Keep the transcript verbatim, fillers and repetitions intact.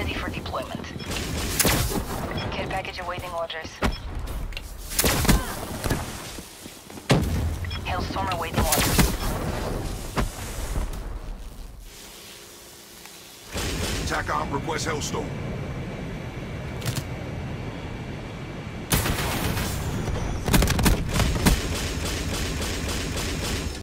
ready for deployment. Care package awaiting orders. Hailstorm awaiting orders. TACOM request Hellstorm.